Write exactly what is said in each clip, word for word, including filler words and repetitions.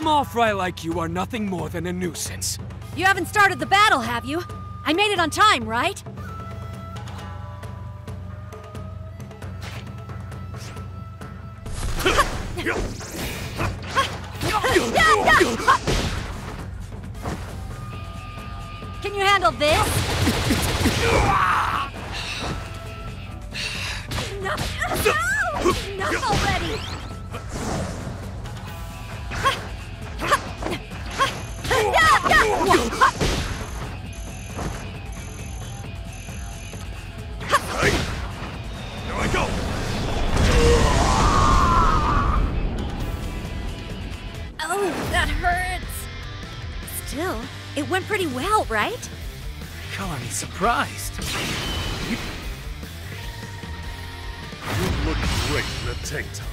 small fry like you are nothing more than a nuisance. You haven't started the battle, have you? I made it on time, right? Can you handle this? Enough! No! Enough already! Here I go! Oh, that hurts! Still, it went pretty well, right? Color me surprised. You look great in a tank top.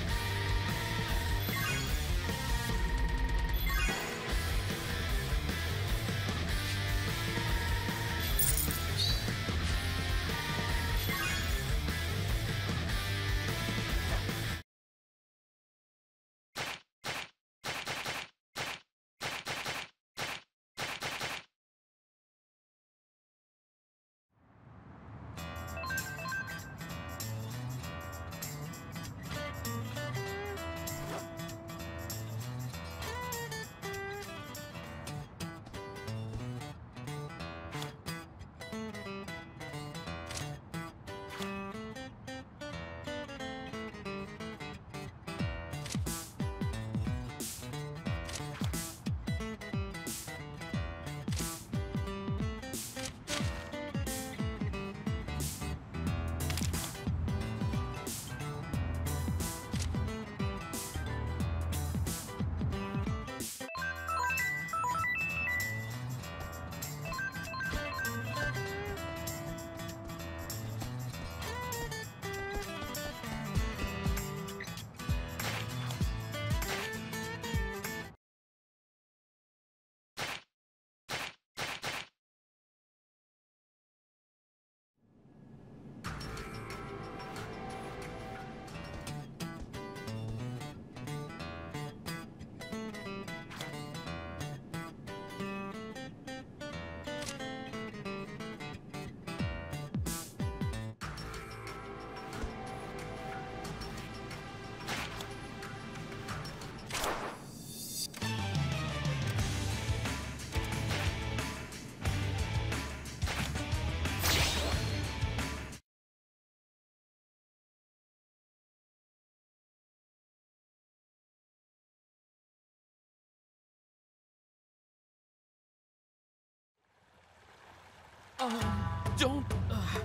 Um, don't, uh,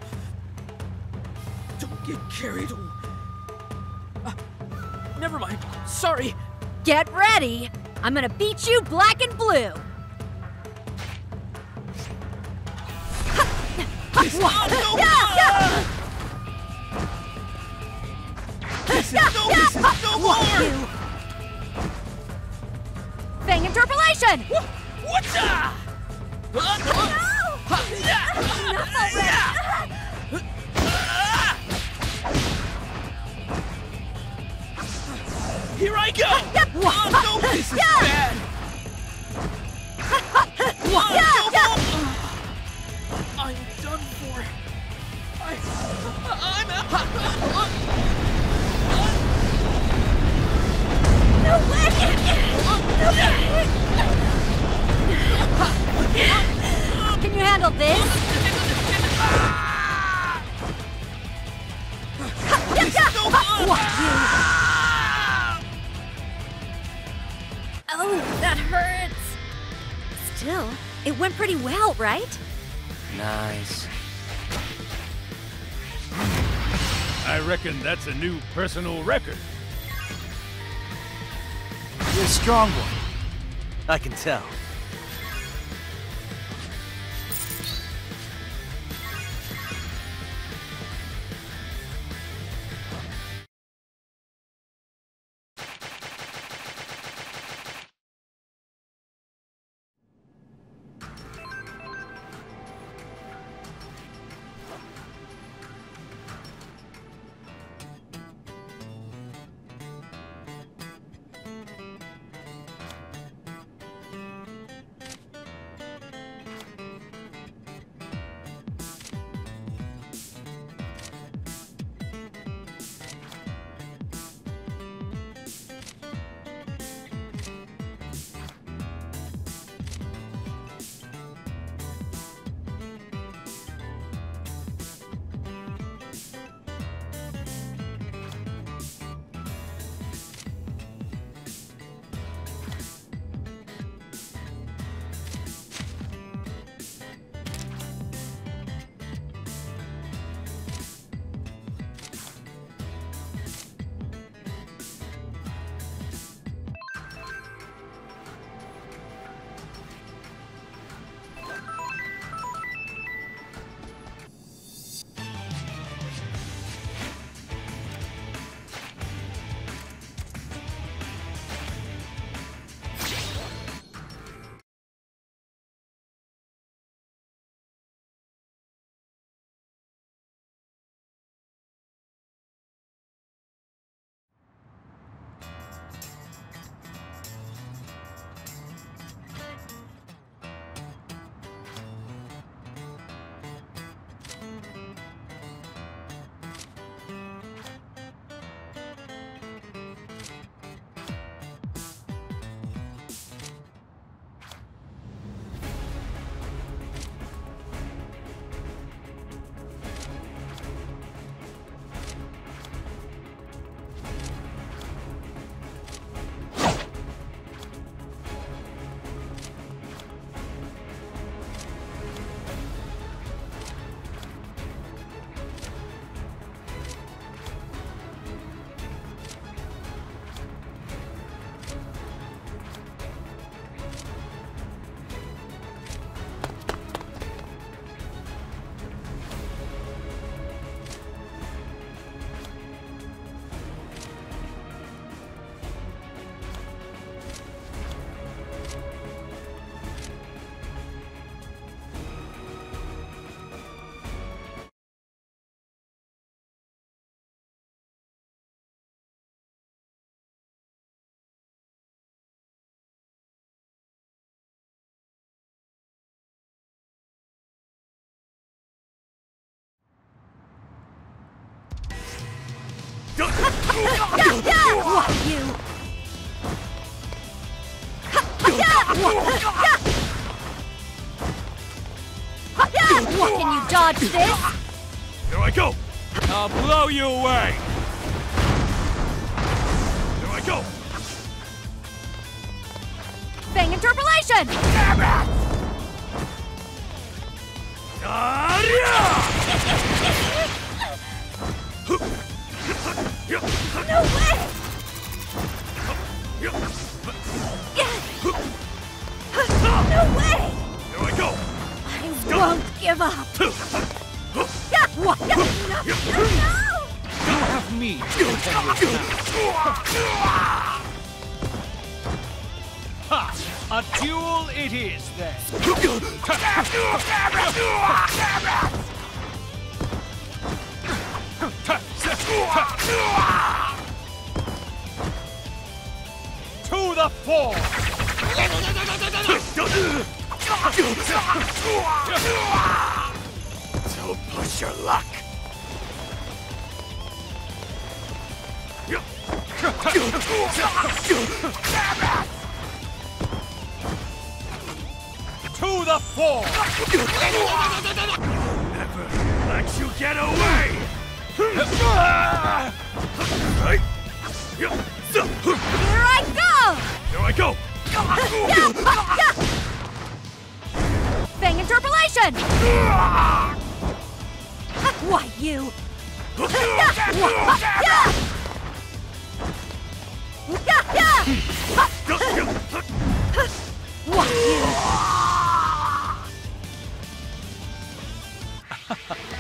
don't get carried away. Uh, never mind. Sorry. Get ready! I'm gonna beat you black and blue! This, oh, no, yeah, this is, no, this is no more! Fang interpolation! What's up? No! Enough already! Here I go! Oh, no, this is bad! Oh, no, I'm done for. I, I'm out. No way! Can you handle this? Oh, that hurts. Still, it went pretty well, right? Nice. I reckon that's a new personal record. You're a strong one. I can tell. What, can you dodge this? Here I go! I'll blow you away! Here I go! Fang interpolation! No way! No way! Here I go! I won't give up! What? No! No! You have me to contend with now. Ha! A duel it is, then. To the fore! Don't push your luck! To the fore! Never let you get away! Here I go! Here I go! Fang interpolation! Why, you? Why, you?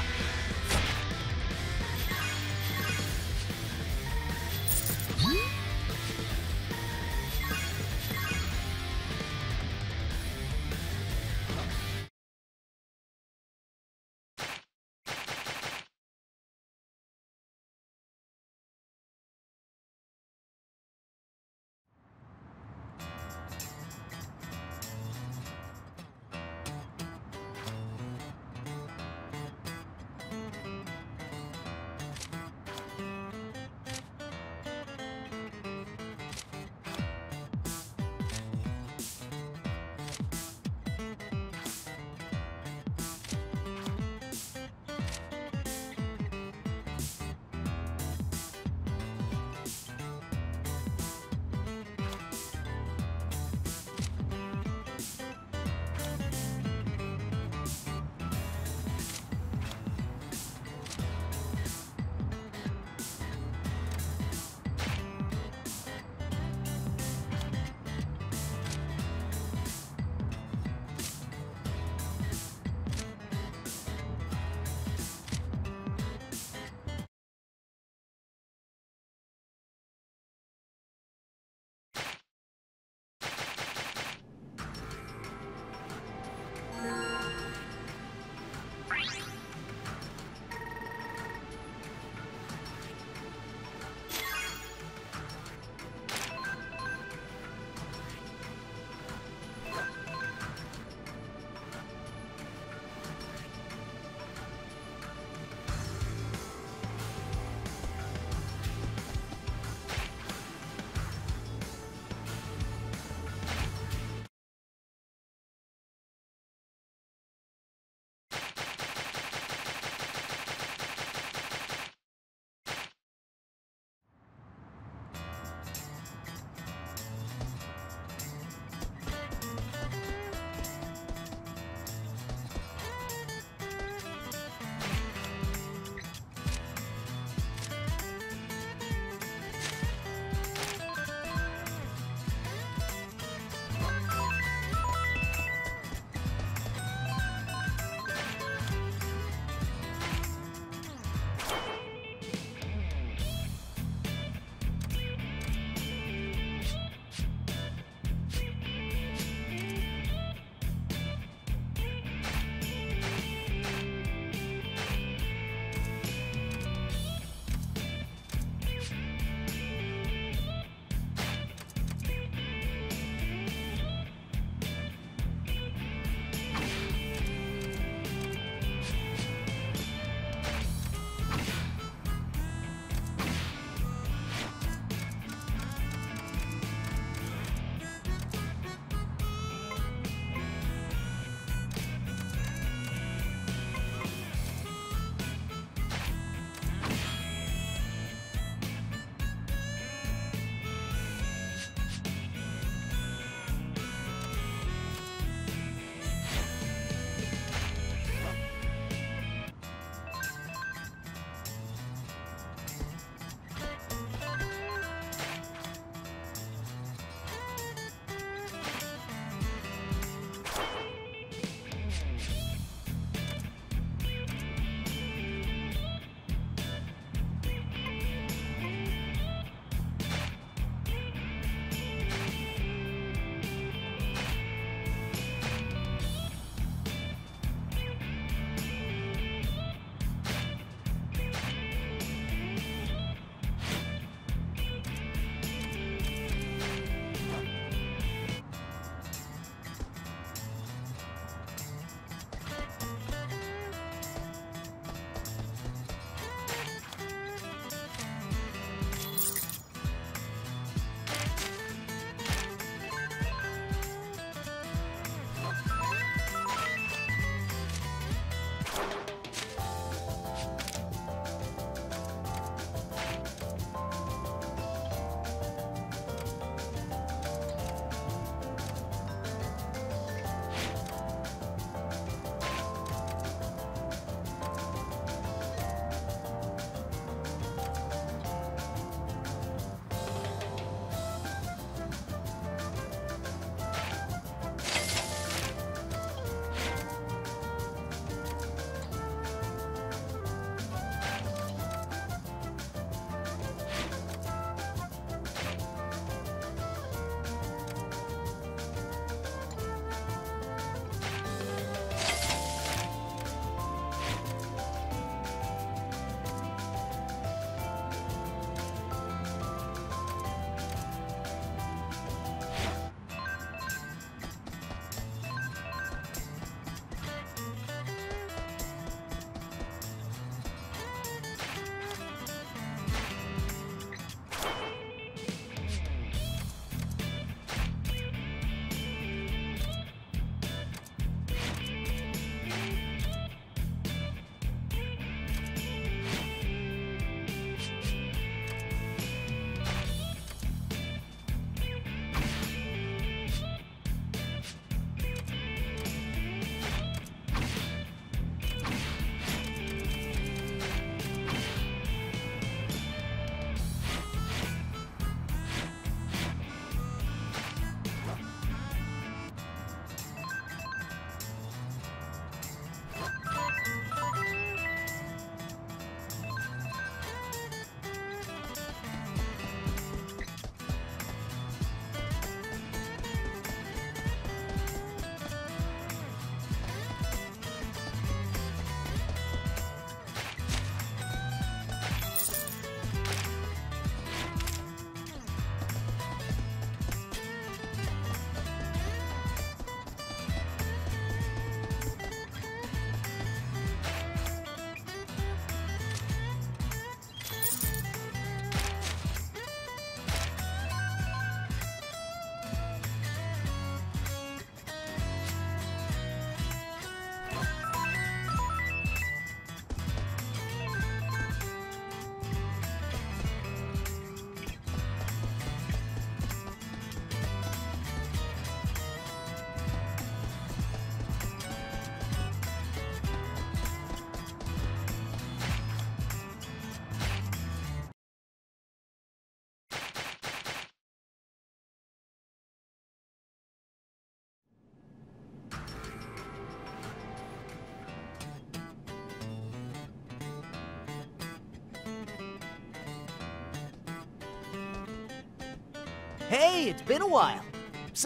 Hey, it's been a while. So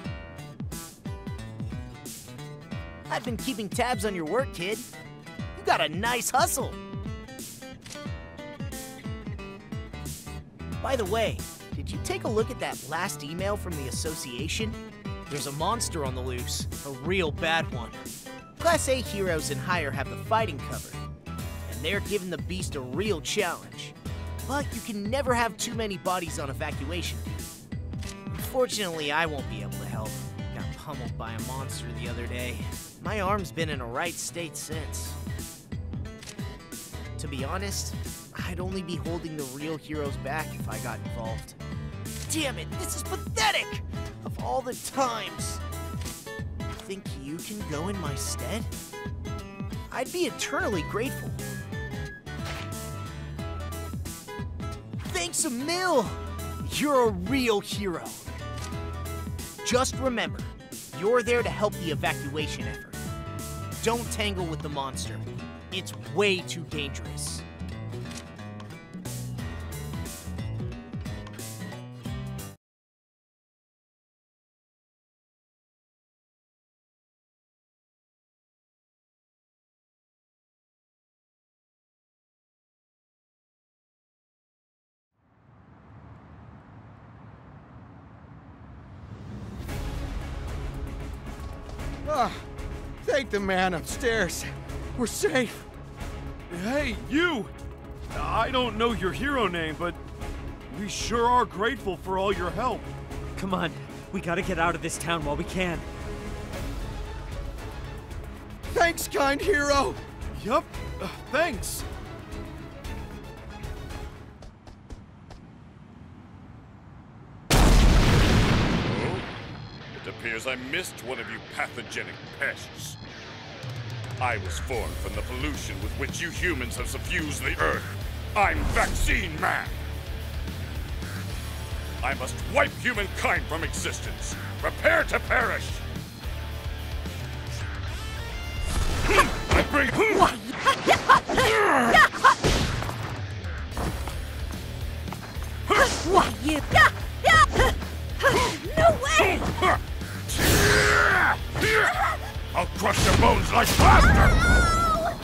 I've been keeping tabs on your work, kid. You got a nice hustle. By the way, did you take a look at that last email from the association? There's a monster on the loose, a real bad one. Class A heroes and higher have the fighting covered, and they're giving the beast a real challenge. But you can never have too many bodies on evacuation. Unfortunately, I won't be able to help. Got pummeled by a monster the other day. My arm's been in a right state since. To be honest, I'd only be holding the real heroes back if I got involved. Damn it, this is pathetic! Of all the times. Think you can go in my stead? I'd be eternally grateful. Thanks a mil! You're a real hero. Just remember, you're there to help the evacuation effort. Don't tangle with the monster. It's way too dangerous. Ah, thank the man upstairs. We're safe. Hey, you! I don't know your hero name, but we sure are grateful for all your help. Come on, we gotta get out of this town while we can. Thanks, kind hero. Yup, uh, thanks. It appears I missed one of you pathogenic pests. I was formed from the pollution with which you humans have suffused the Earth. I'm Vaccine Man! I must wipe humankind from existence. Prepare to perish! I bring... Why, you... No way! I'll crush your bones like plaster!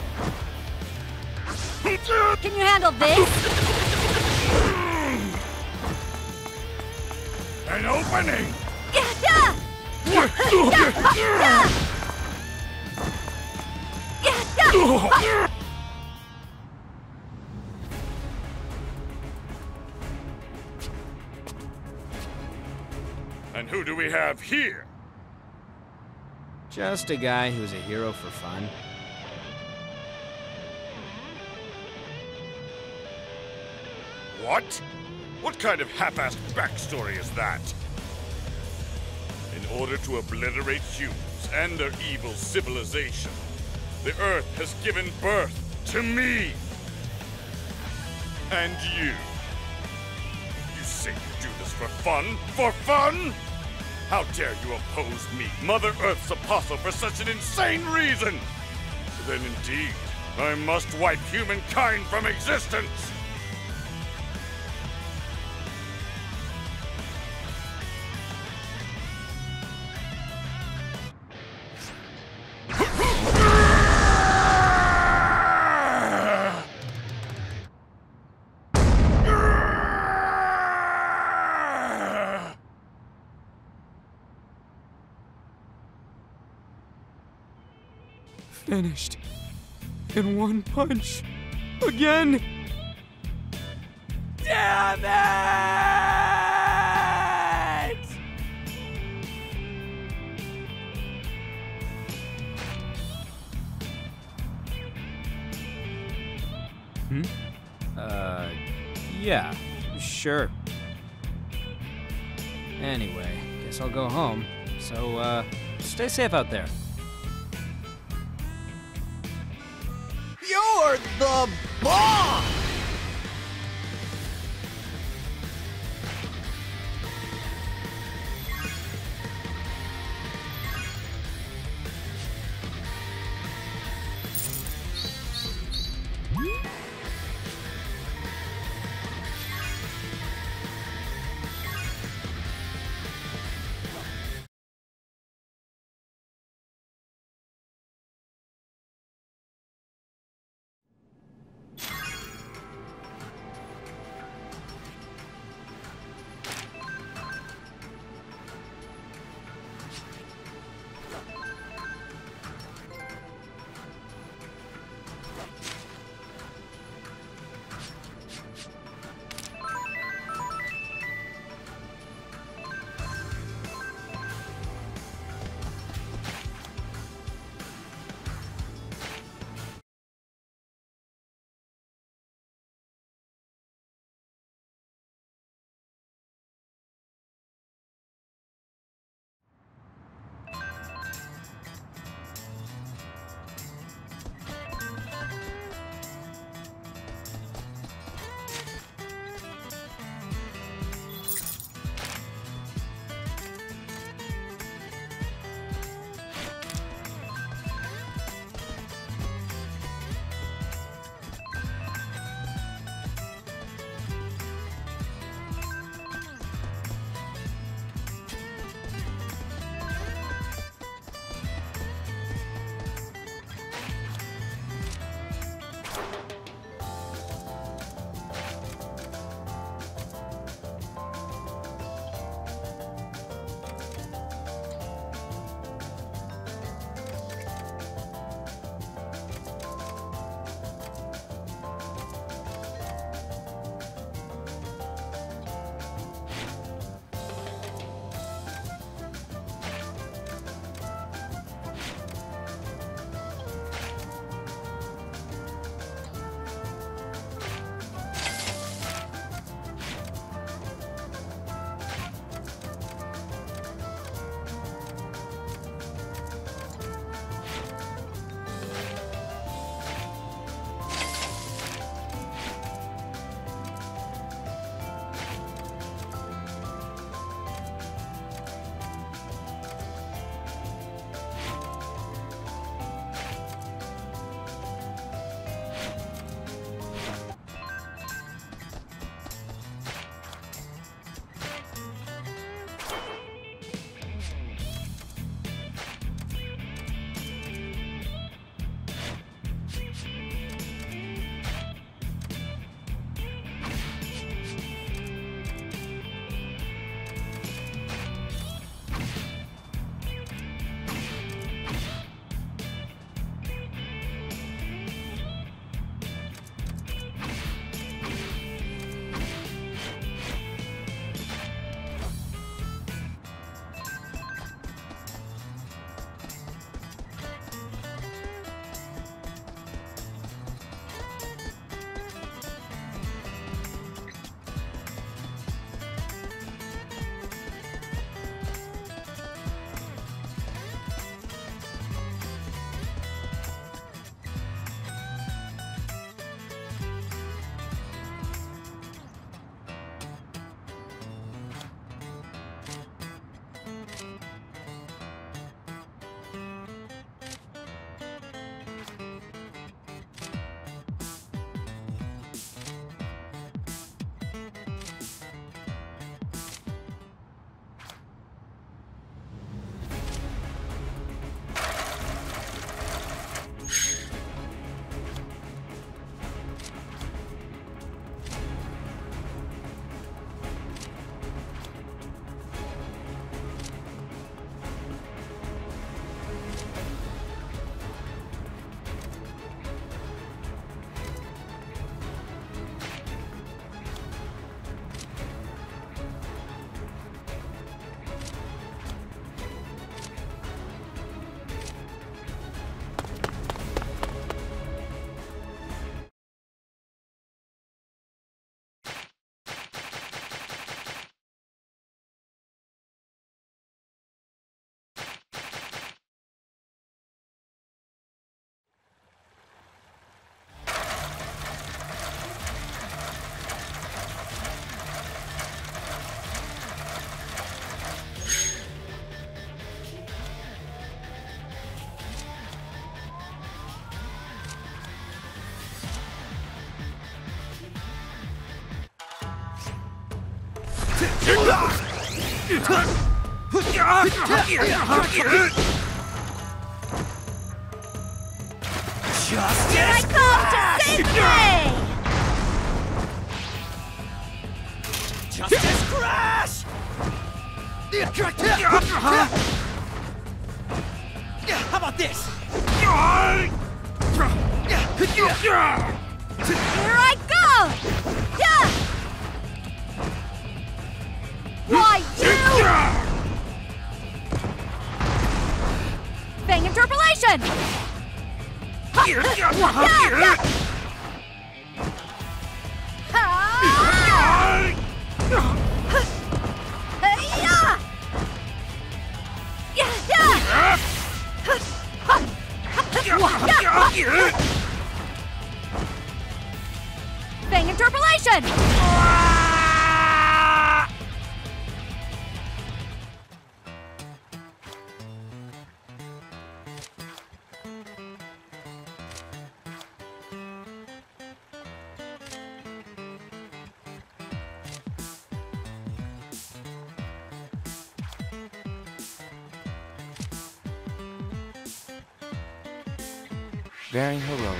Can you handle this? An opening! And who do we have here? Just a guy who's a hero for fun. What? What kind of half-assed backstory is that? In order to obliterate humans and their evil civilization, the Earth has given birth to me! And you? You say you do this for fun? For fun? How dare you oppose me, Mother Earth's apostle, for such an insane reason? Then indeed, I must wipe humankind from existence! Finished. In one punch. Again. Damn it! Hmm? Uh, yeah, sure. Anyway, guess I'll go home. So, uh, stay safe out there. You're the bomb! Justice! Here I come to save the day! Justice Crash! How about this? Here I go! Yeah! Why, you! Fang interpolation! Yeah, yeah. Ah! Hey-ya! Yeah, yeah! Fang interpolation! Very heroic.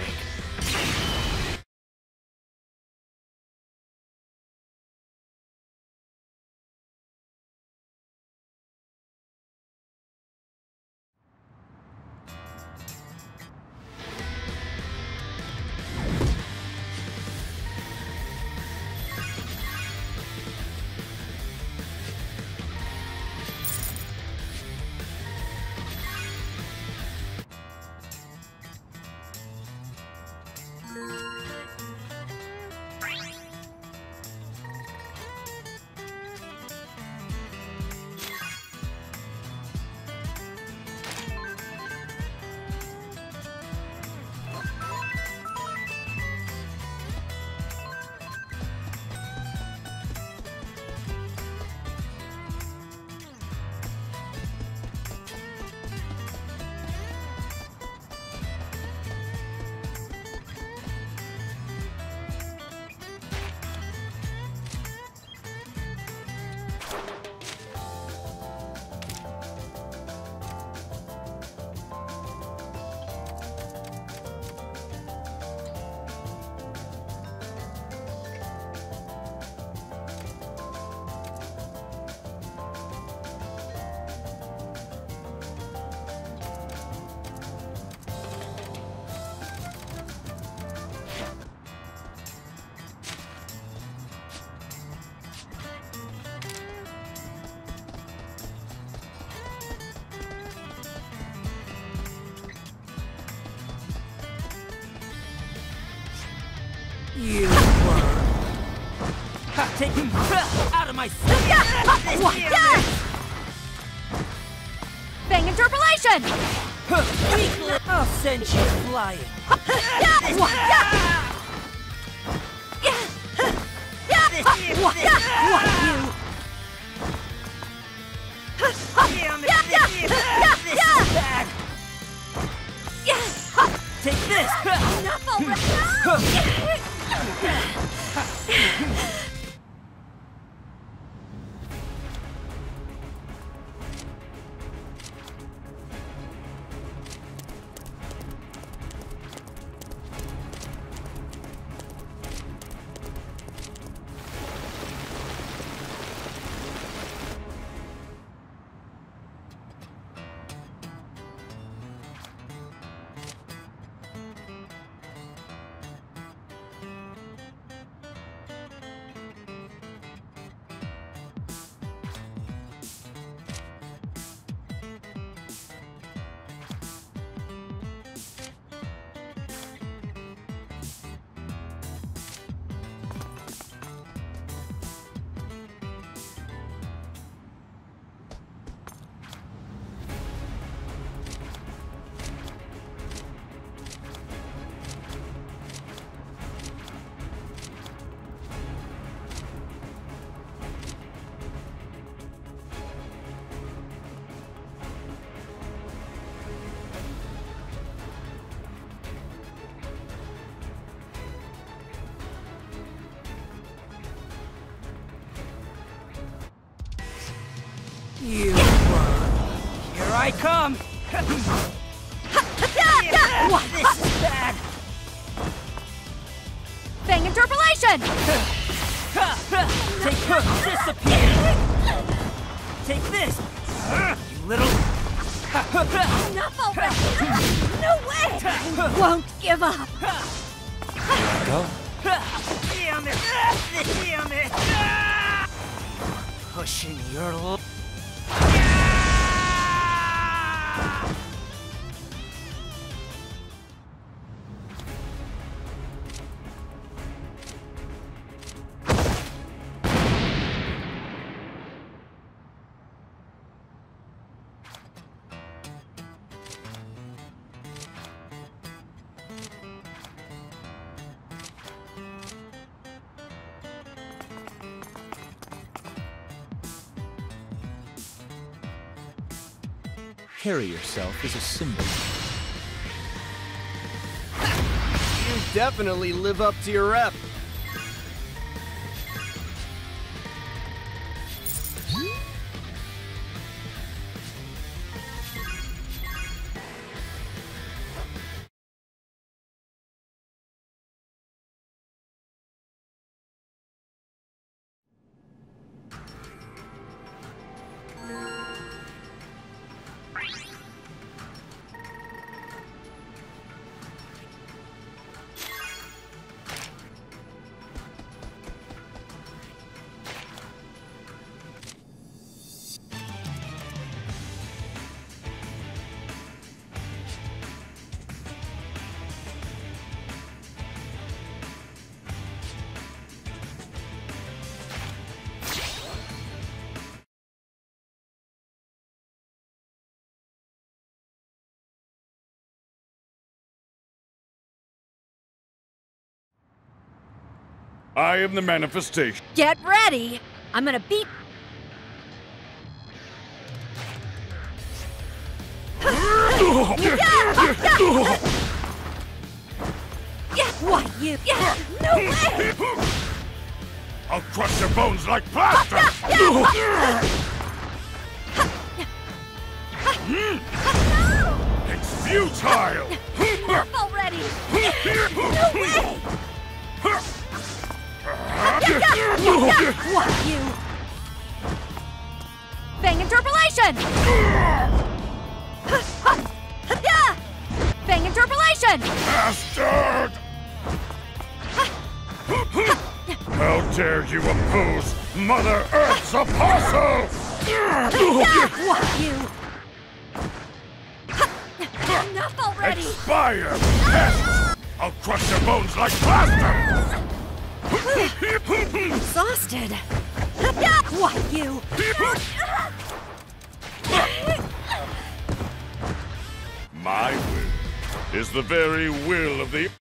You were. Take him out of my sight! Fang interpolation! I'll send you flying. Take this! Enough already! You won. Here I come. What? This is bad. Fang interpolation! Take her. Disappear. Take this. You little. Enough already! No way! I won't give up! Go. Damn it! Damn it! Pushing your. L Carry yourself as a symbol. You definitely live up to your rep. I am the manifestation. Get ready! I'm gonna beat. What, you? No way! I'll crush your bones like plaster! It's futile! Enough already! No way! What, you? Fang interpolation! Fang interpolation! Bastard! How dare you oppose Mother Earth's apostle! What, you? Enough already! Expire, pests! I'll crush your bones like plaster! Exhausted. What, you? My will is the very will of the